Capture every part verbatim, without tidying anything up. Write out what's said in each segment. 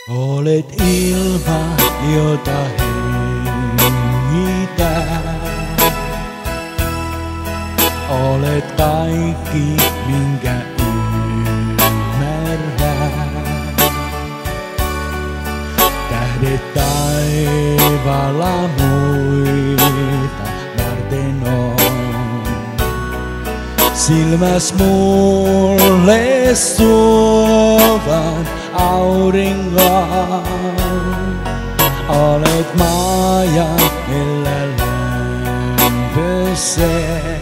Olet ilma, jota hengitän. Olet kaikki, minkä ymmärrän. Tähdet taivaalla muita varten on. Silmäs mulle suovat auringon. Olet maa ja elä lämpöseen.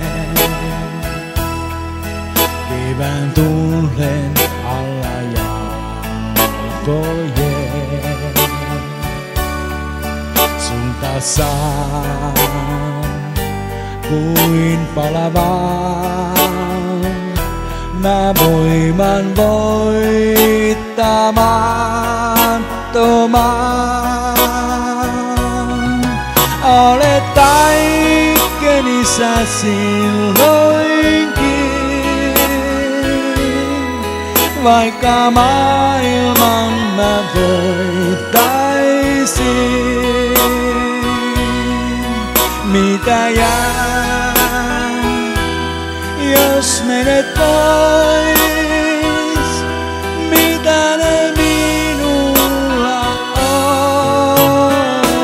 Kevään tuulen alla jalkojen. Sulta saan kuin palavan. Mä voiman voittamattoman. Olet kaikkeni sä silloinkin. Vaikka maailman mä voittaisin. Mitä jää, jos menet pois? Mitä ne minulla ois?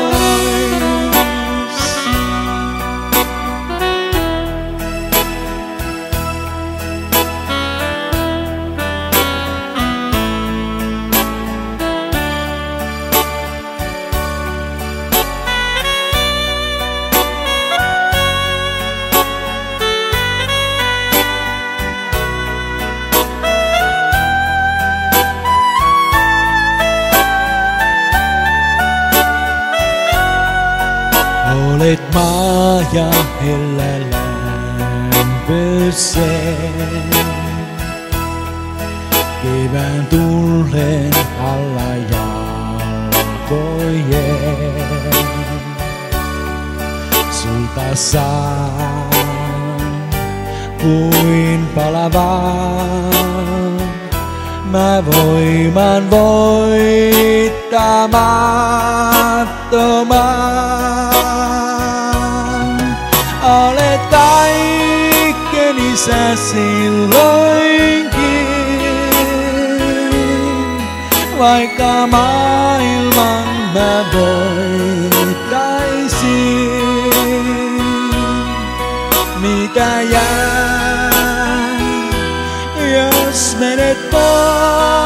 Olet maa ja hellä lämpöseen. Kevään tuulen alla jalkojen. Sulta saan kuin palavan. Mä voiman voittamattoman. Olet kaikkeni sä silloinkin. Vaikka maailman mä voittaisin. Mitä jää, jos menet pois?